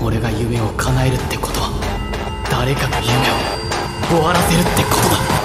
俺が夢を叶えるってことは誰かの夢を終わらせるってことだ。